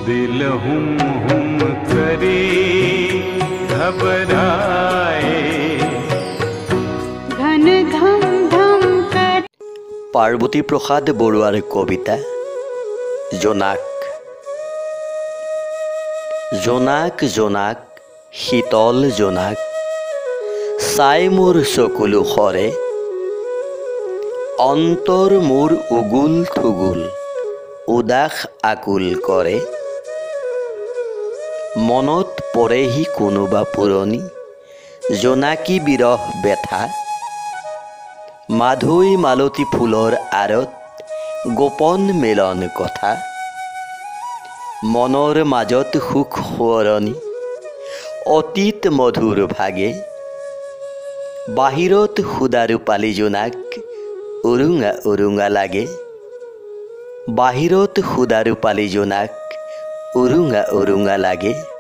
दिल हुम करे घबराए घन घम घम कर। पार्वती प्रसाद बरुৱাৰ कविता জোনাক। জোনাক জোনাক শীতল জোনাক চাই মোৰ চকুলো সৰে, অন্তৰ মোৰ উগুল থুগুল উদাস আকুল কৰে। মনত পৰেহি কোনোবা পুৰণি জোনাকী বিৰহ বেথা, মাধৈ মালতী ফুলৰ আঁৰত গোপন মিলন কথা। মনৰ মাজত সুখ সোঁৱৰণি অতীত মধুৰ ভাগে, বাহিৰত সুদা ৰূপালী জোনাক উৰুঙা উৰুঙা লাগে। বাহিৰত সুদা ৰূপালী জোনাক উৰুঙা উৰুঙা লাগে।